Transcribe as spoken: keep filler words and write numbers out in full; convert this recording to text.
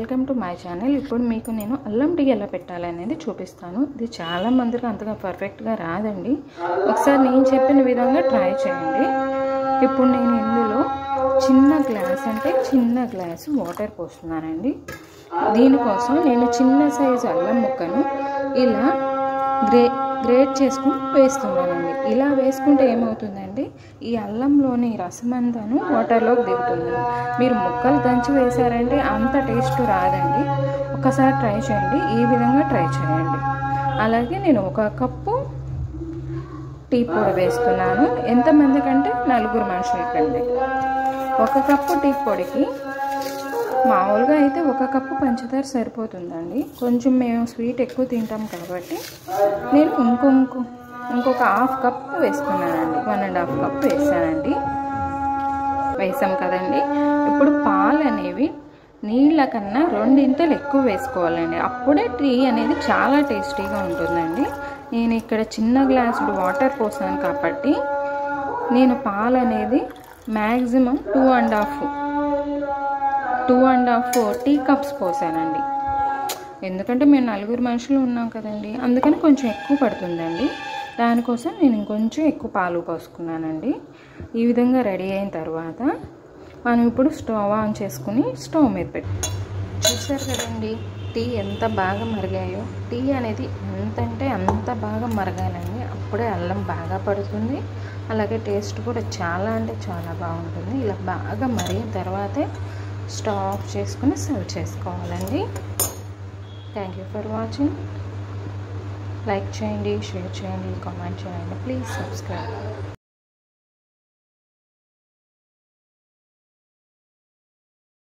Welcome to my channel. ఇప్పుడు మీకు నేను అల్లం టీ ఎలా పెట్టాలి అనేది చూపిస్తాను. ఇది చాలా మందికి అంతగా పర్ఫెక్ట్గా రాదండి. ఒకసారి నేను చెప్పిన విధంగా ట్రై చేయండి. ఇప్పుడు నేను ఇందులో చిన్న గ్లాస్ అంటే చిన్న గ్లాసు వాటర్ పోస్తున్నానండి. దీనికోసం నేను చిన్న సైజు అల్లం ముక్కను ఇలా గ్రే గ్రేట్ చేసుకుని వేస్తున్నానండి. ఇలా వేసుకుంటే ఏమవుతుందండి, ఈ అల్లంలోని రసమంతాను వాటర్లోకి దిగుతుంది. మీరు ముక్కలు దంచి వేసారంటే అంత టేస్ట్ రాదండి. ఒకసారి ట్రై చేయండి, ఈ విధంగా ట్రై చేయండి. అలాగే నేను ఒక కప్పు టీ పొడి వేస్తున్నాను. ఎంతమంది కంటే నలుగురు మనుషులకండి. ఒక కప్పు టీ పొడికి మామూలుగా అయితే ఒక కప్పు పంచదార సరిపోతుందండి. కొంచెం మేము స్వీట్ ఎక్కువ తింటాం కాబట్టి నేను ఇంకొక ఇంకొక హాఫ్ కప్ వేసుకున్నానండి. వన్ అండ్ హాఫ్ కప్ వేసానండి. వేసాం కదండి. ఇప్పుడు పాలు అనేవి నీళ్ళ కన్నా రెండింతలు ఎక్కువ వేసుకోవాలండి. అప్పుడే టీ అనేది చాలా టేస్టీగా ఉంటుందండి. నేను ఇక్కడ చిన్న గ్లాసులు వాటర్ పోసాను కాబట్టి నేను పాలు అనేది maximum two and half two and half tea cups పోసానండి. ఎందుకంటే మేము నలుగురు మనుషులు ఉన్నాం కదండి, అందుకని కొంచెం ఎక్కువ పడుతుందండి. దానికోసం నేను ఇంకొంచెం ఎక్కువ పాలు పోసుకున్నానండి. ఈ విధంగా రెడీ అయిన తర్వాత మనం ఇప్పుడు స్టవ్ ఆన్ చేసుకుని స్టవ్ మీద పెట్టి చూసారు కదండి టీ ఎంత బాగా మరిగాయో. టీ అనేది ఎంత అంటే అంత బాగా మరగాలండి. అప్పుడే అల్లం బాగా పడుతుంది. అలాగే టేస్ట్ కూడా చాలా అంటే చాలా బాగుంటుంది. ఇలా బాగా మరిగిన తర్వాతే స్టవ్ ఆఫ్ చేసుకుని సర్వ్ చేసుకోవాలండి. Thank you for watching. Like చేయండి, షేర్ చేయండి, కామెంట్ చేయండి. Please subscribe.